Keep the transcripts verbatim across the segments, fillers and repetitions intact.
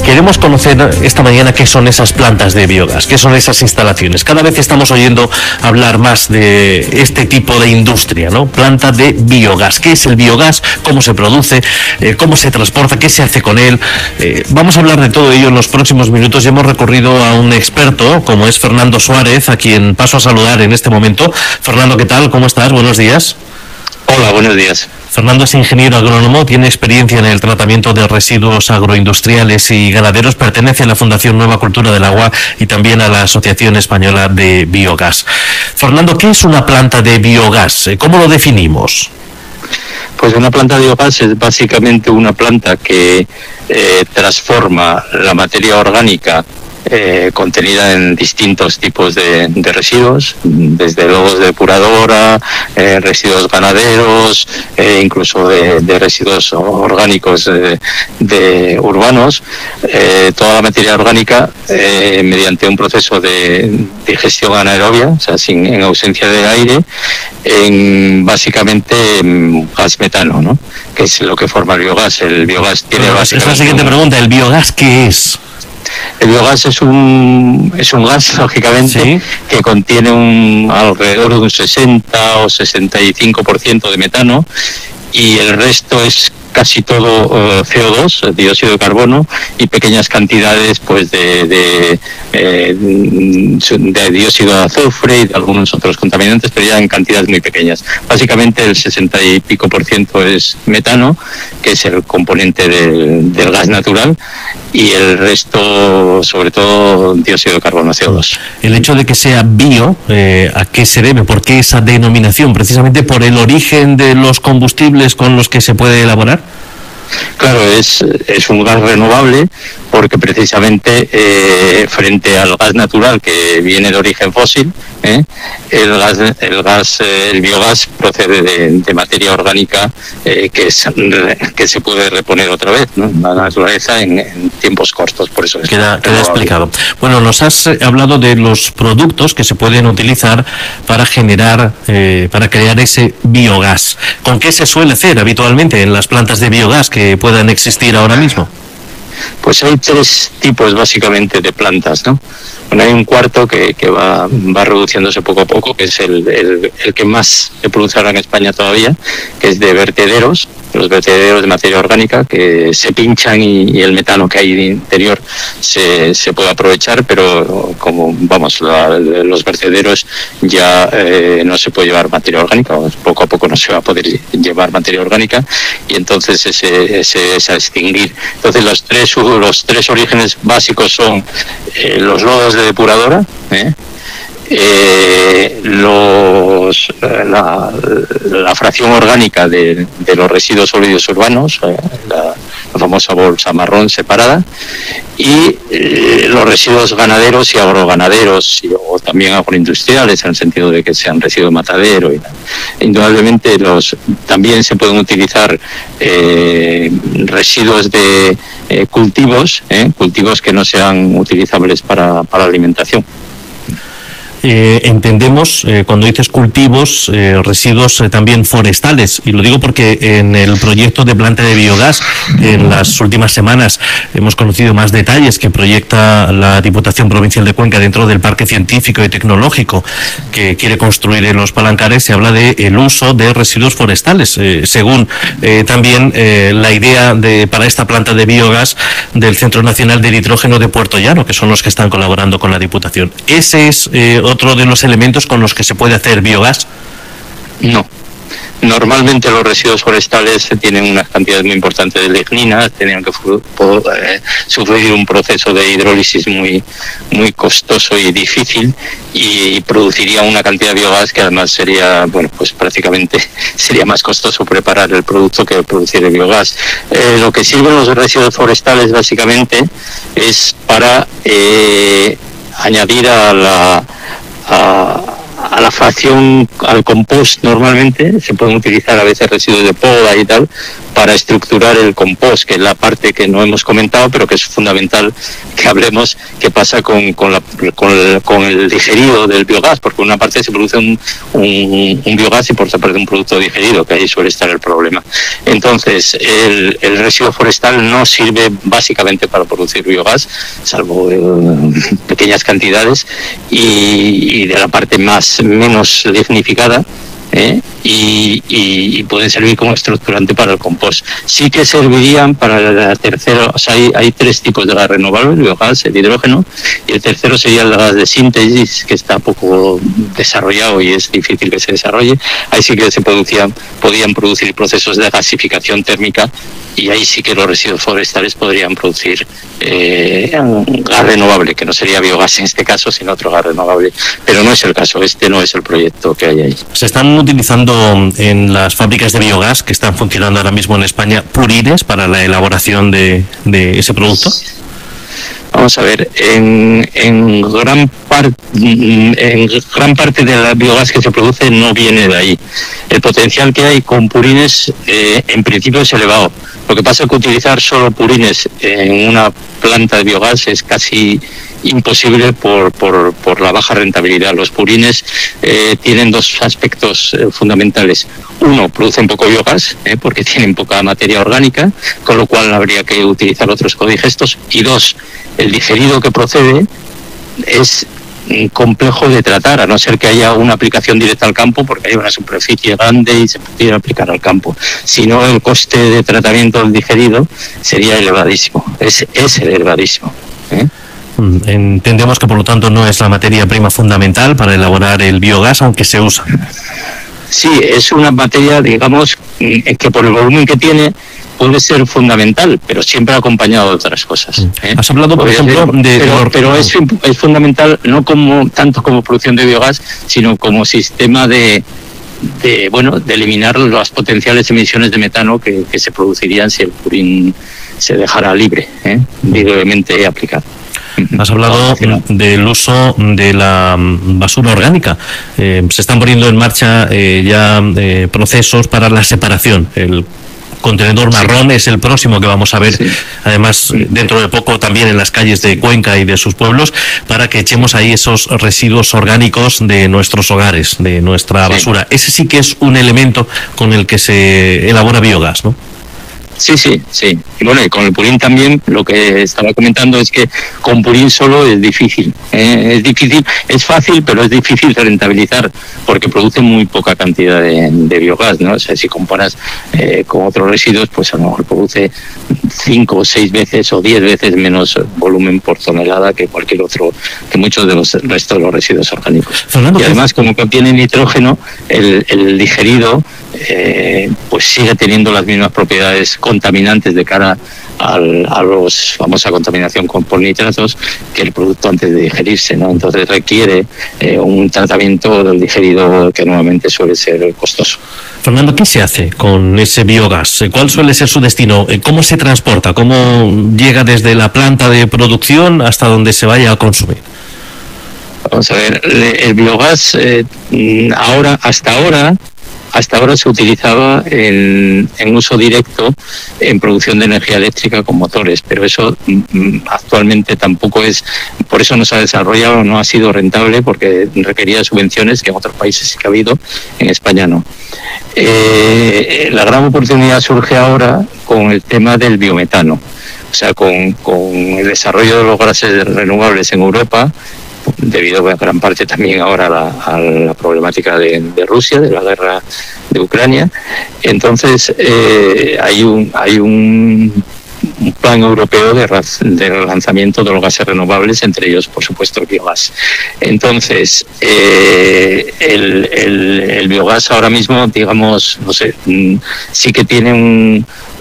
Queremos conocer esta mañana qué son esas plantas de biogás, qué son esas instalaciones. Cada vez estamos oyendo hablar más de este tipo de industria, ¿no? Planta de biogás. ¿Qué es el biogás? ¿Cómo se produce? Eh, ¿Cómo se transporta? ¿Qué se hace con él? Eh, vamos a hablar de todo ello en los próximos minutos. Y hemos recurrido a un experto, como es Fernando Suárez, a quien paso a saludar en este momento. Fernando, ¿qué tal? ¿Cómo estás? Buenos días. Hola, buenos días. Fernando es ingeniero agrónomo, tiene experiencia en el tratamiento de residuos agroindustriales y ganaderos, pertenece a la Fundación Nueva Cultura del Agua y también a la Asociación Española de Biogás. Fernando, ¿qué es una planta de biogás? ¿Cómo lo definimos? Pues una planta de biogás es básicamente una planta que eh, transforma la materia orgánica Eh, contenida en distintos tipos de, de residuos, desde logos de depuradora, eh, residuos ganaderos, eh, incluso de, de residuos orgánicos eh, de urbanos, eh, toda la materia orgánica eh, mediante un proceso de digestión anaerobia, o sea, sin, en ausencia de aire, en básicamente en gas metano, ¿no? Que es lo que forma el biogás. El biogás tiene Pero básicamente... Es la siguiente pregunta, ¿el biogás qué es? El biogás es un es un gas, lógicamente, ¿sí?, que contiene un alrededor de un sesenta o sesenta y cinco por ciento de metano, y el resto es casi todo uh, C O dos, dióxido de carbono, y pequeñas cantidades pues de, de, eh, de dióxido de azufre y de algunos otros contaminantes, pero ya en cantidades muy pequeñas. Básicamente el sesenta y pico por ciento es metano, que es el componente del, del gas natural, y el resto, sobre todo, dióxido de carbono, C O dos. El hecho de que sea bio, eh, ¿a qué se debe? ¿Por qué esa denominación? ¿Precisamente por el origen de los combustibles con los que se puede elaborar? Claro, es, es un gas renovable porque precisamente eh, frente al gas natural que viene de origen fósil, ¿eh? el gas, el gas, eh, el biogás procede de, de materia orgánica eh, que, es, que se puede reponer otra vez, ¿no?, en la naturaleza en, en tiempos cortos, por eso es queda, queda explicado. Bueno, nos has hablado de los productos que se pueden utilizar para generar, eh, para crear ese biogás. ¿Con qué se suele hacer habitualmente en las plantas de biogás que puedan existir ahora mismo? Pues hay tres tipos básicamente de plantas, ¿no? Bueno, hay un cuarto que, que va, va reduciéndose poco a poco, que es el, el, el que más se produce ahora en España todavía, que es de vertederos, los vertederos de materia orgánica que se pinchan y, y el metano que hay de interior se, se puede aprovechar, pero como, vamos, la, los vertederos ya eh, no se puede llevar materia orgánica, poco a poco no se va a poder llevar materia orgánica, y entonces ese, ese es a extinguir. Entonces los tres, los tres orígenes básicos son eh, los lodos de depuradora, ¿eh? Eh, los, la, la fracción orgánica de, de los residuos sólidos urbanos, eh, la, la famosa bolsa marrón separada, y eh, los residuos ganaderos y agroganaderos, y, o también agroindustriales, en el sentido de que sean residuos de matadero. Y, indudablemente los, también se pueden utilizar eh, residuos de eh, cultivos, eh, cultivos que no sean utilizables para, para alimentación. Eh, entendemos, eh, cuando dices cultivos, eh, residuos eh, también forestales, y lo digo porque en el proyecto de planta de biogás, en las últimas semanas hemos conocido más detalles que proyecta la Diputación Provincial de Cuenca dentro del Parque Científico y Tecnológico que quiere construir en Los Palancares. Se habla de el uso de residuos forestales, eh, según eh, también eh, la idea de para esta planta de biogás del Centro Nacional de Nitrógeno de Puerto Llano, que son los que están colaborando con la Diputación. Ese es eh, otro de los elementos con los que se puede hacer biogás. No. Normalmente los residuos forestales tienen unas cantidades muy importantes de lignina, tienen que eh, sufrir un proceso de hidrólisis muy muy costoso y difícil, y produciría una cantidad de biogás que además sería, bueno, pues prácticamente sería más costoso preparar el producto que producir el biogás. Eh, lo que sirven los residuos forestales básicamente es para eh, añadir a la a, a la fracción, al compost normalmente, se pueden utilizar a veces residuos de poda y tal, para estructurar el compost, que es la parte que no hemos comentado, pero que es fundamental que hablemos, qué pasa con, con, la, con, el, con el digerido del biogás, porque por una parte se produce un, un, un biogás y por otra parte un producto digerido, que ahí suele estar el problema. Entonces, el, el residuo forestal no sirve básicamente para producir biogás, salvo eh, pequeñas cantidades, y, y de la parte más menos dignificada, ¿eh? Y, y, y pueden servir como estructurante para el compost. Sí que servirían para la tercera, o sea, hay, hay tres tipos de gas renovable, el biogás, el hidrógeno, y el tercero sería el gas de síntesis, que está poco desarrollado y es difícil que se desarrolle. Ahí sí que se producían, podían producir procesos de gasificación térmica, y ahí sí que los residuos forestales podrían producir eh, gas renovable, que no sería biogás en este caso, sino otro gas renovable. Pero no es el caso, este no es el proyecto que hay ahí. Se están utilizando en las fábricas de biogás que están funcionando ahora mismo en España purines para la elaboración de, de ese producto. Vamos a ver, en, en, gran par, en gran parte del biogás que se produce no viene de ahí. El potencial que hay con purines eh, en principio es elevado. Lo que pasa es que utilizar solo purines en una planta de biogás es casi imposible por, por, por la baja rentabilidad. Los purines eh, tienen dos aspectos eh, fundamentales. Uno, producen poco biogás, eh, porque tienen poca materia orgánica, con lo cual habría que utilizar otros codigestos. Y dos, el digerido que procede es complejo de tratar, a no ser que haya una aplicación directa al campo, porque hay una superficie grande y se pudiera aplicar al campo. Si no, el coste de tratamiento del digerido sería elevadísimo, es, es elevadísimo, ¿eh? Entendemos que por lo tanto no es la materia prima fundamental para elaborar el biogás, aunque se usa. Sí, es una materia, digamos, que por el volumen que tiene puede ser fundamental, pero siempre acompañado de otras cosas, ¿eh? Has hablado, por Podría ejemplo, ser, de... Pero, pero es, es fundamental no como tanto como producción de biogás, sino como sistema de, de bueno, de eliminar las potenciales emisiones de metano que, que se producirían si el purín se dejara libre, ¿eh? libremente aplicado. Has hablado del uso de la basura orgánica. Eh, se están poniendo en marcha eh, ya eh, procesos para la separación. El contenedor marrón sí. es el próximo que vamos a ver, sí. además dentro de poco también en las calles de Cuenca y de sus pueblos, para que echemos ahí esos residuos orgánicos de nuestros hogares, de nuestra sí. basura. Ese sí que es un elemento con el que se elabora biogás, ¿no? Sí, sí, sí. Y bueno, y con el purín también, lo que estaba comentando es que con purín solo es difícil. ¿eh? Es difícil, es fácil, pero es difícil de rentabilizar, porque produce muy poca cantidad de, de biogás, ¿no? O sea, si comparas eh, con otros residuos, pues a lo mejor produce cinco o seis veces o diez veces menos volumen por tonelada que cualquier otro, que muchos de los restos de los residuos orgánicos. Fernando, y además, como contiene nitrógeno, el, el digerido eh, pues sigue teniendo las mismas propiedades contaminantes de cara al, a los famosa contaminación con por nitratos que el producto antes de digerirse, ¿no? Entonces requiere eh, un tratamiento del digerido que nuevamente suele ser costoso. Fernando, ¿qué se hace con ese biogás? ¿Cuál suele ser su destino? ¿Cómo se transporta? ¿Cómo llega desde la planta de producción hasta donde se vaya a consumir? Vamos a ver, el biogás eh, ahora, hasta ahora, hasta ahora se utilizaba en, en uso directo en producción de energía eléctrica con motores, pero eso mm, actualmente tampoco es, por eso no se ha desarrollado, no ha sido rentable, porque requería subvenciones que en otros países sí que ha habido, en España no. Eh, la gran oportunidad surge ahora con el tema del biometano, o sea, con, con el desarrollo de los gases renovables en Europa, debido a gran parte también ahora a la, a la problemática de, de Rusia, de la guerra de Ucrania. Entonces eh, hay un hay un, un plan europeo de, de lanzamiento de los gases renovables, entre ellos, por supuesto, el biogás. Entonces, eh, el, el, el biogás ahora mismo, digamos, no sé, sí que tiene un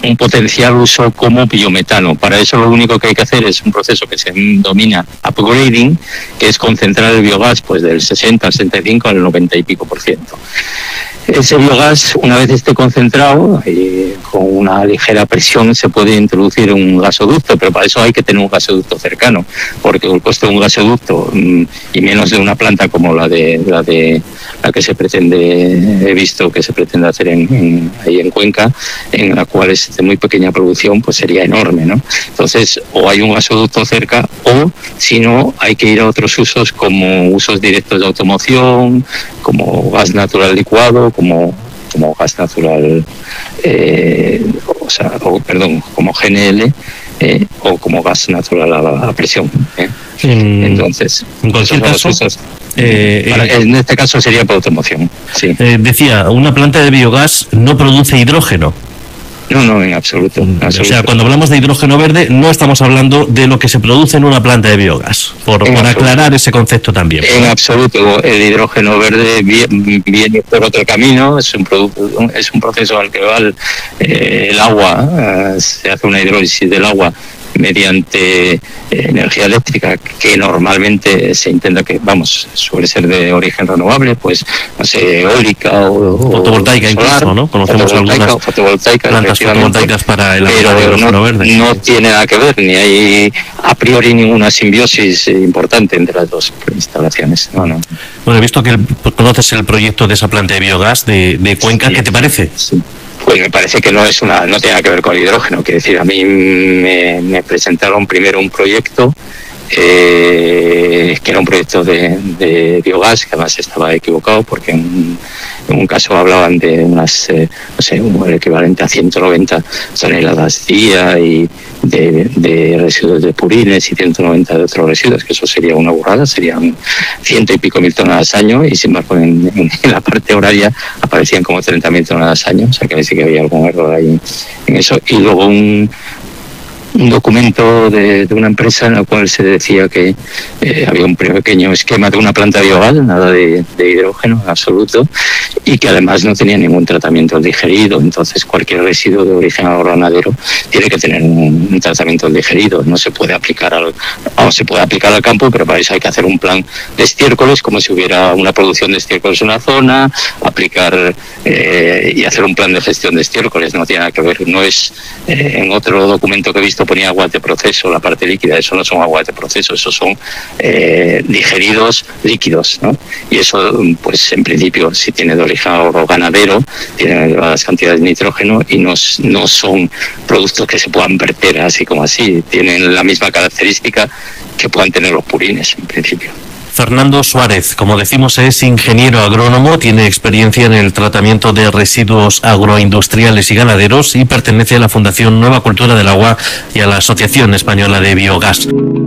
un potencial uso como biometano. Para eso lo único que hay que hacer es un proceso que se denomina upgrading, que es concentrar el biogás pues del sesenta al sesenta y cinco al noventa y pico por ciento. Ese biogás, una vez esté concentrado, eh, con una ligera presión se puede introducir en un gasoducto, pero para eso hay que tener un gasoducto cercano, porque el coste de un gasoducto, mm, y menos de una planta como la de la de la que se pretende, he visto que se pretende hacer en, en, ahí en Cuenca, en la cual es de muy pequeña producción, pues sería enorme, ¿no? Entonces, o hay un gasoducto cerca, o si no, hay que ir a otros usos como usos directos de automoción, como gas natural licuado, como como gas natural, eh, o sea, o, perdón, como G N L, eh, o como gas natural a, a presión. ¿eh? En, Entonces, en cualquier caso, usos, eh, para, eh, en este caso sería para automoción. Sí. Eh, decía, una planta de biogás no produce hidrógeno. No, no, en absoluto, en absoluto. O sea, cuando hablamos de hidrógeno verde, no estamos hablando de lo que se produce en una planta de biogás, por, por aclarar ese concepto también. En absoluto, el hidrógeno verde viene, viene por otro camino, es un producto, es un proceso al que va el, eh, el agua, eh, se hace una hidrólisis del agua mediante eh, energía eléctrica, que normalmente se intenta que, vamos, suele ser de origen renovable, pues, no sé, eólica o fotovoltaica, o solar, incluso, ¿no? Conocemos fotovoltaica, algunas fotovoltaica, plantas fotovoltaicas para el hidrógeno no, verde. no tiene nada que ver, ni hay a priori ninguna simbiosis importante entre las dos instalaciones. No, no. Bueno, he visto que el, conoces el proyecto de esa planta de biogás de, de Cuenca, sí. ¿Qué te parece? Sí. Pues me parece que no es una, no tiene nada que ver con el hidrógeno. Quiero decir, a mí me, me presentaron primero un proyecto eh, que era un proyecto de, de biogás, que además estaba equivocado porque en, en un caso hablaban de unas, eh, no sé, un equivalente a ciento noventa toneladas día y de, de residuos de purines y ciento noventa de otros residuos, que eso sería una burrada, serían ciento y pico mil toneladas año, y sin embargo en, en, en la parte horaria aparecían como treinta mil toneladas año, o sea que parece que había algún error ahí en eso. Y luego un un documento de, de una empresa en la cual se decía que eh, había un pequeño esquema de una planta biogás, nada de, de hidrógeno en absoluto, y que además no tenía ningún tratamiento digerido. Entonces cualquier residuo de origen agroganadero tiene que tener un, un tratamiento digerido, no se puede aplicar al, no, se puede aplicar al campo, pero para eso hay que hacer un plan de estiércoles, como si hubiera una producción de estiércoles en una zona, aplicar eh, y hacer un plan de gestión de estiércoles. No tiene nada que ver, no es eh, en otro documento que he visto ponía aguas de proceso, la parte líquida, eso no son aguas de proceso, eso son eh, digeridos líquidos, ¿no? Y eso, pues en principio, si tiene de origen agroganadero, tiene elevadas cantidades de nitrógeno y no, no son productos que se puedan verter así como así, tienen la misma característica que puedan tener los purines, en principio. Fernando Suárez, como decimos, es ingeniero agrónomo, tiene experiencia en el tratamiento de residuos agroindustriales y ganaderos y pertenece a la Fundación Nueva Cultura del Agua y a la Asociación Española de Biogás.